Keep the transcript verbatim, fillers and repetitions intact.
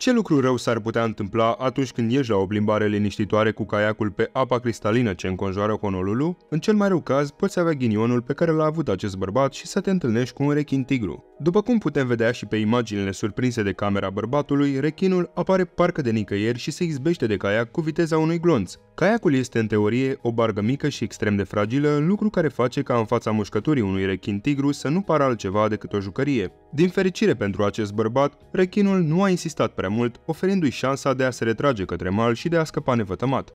Ce lucru rău s-ar putea întâmpla atunci când ieși la o plimbare liniștitoare cu caiacul pe apa cristalină ce înconjoară Honolulu? În cel mai rău caz, poți avea ghinionul pe care l-a avut acest bărbat și să te întâlnești cu un rechin tigru. După cum putem vedea și pe imaginile surprinse de camera bărbatului, rechinul apare parcă de nicăieri și se izbește de caiac cu viteza unui glonț. Caiacul este în teorie o barcă mică și extrem de fragilă, lucru care face ca în fața mușcăturii unui rechin tigru să nu pară altceva decât o jucărie. Din fericire pentru acest bărbat, rechinul nu a insistat prea mult, oferindu-i șansa de a se retrage către mal și de a scăpa nevătămat.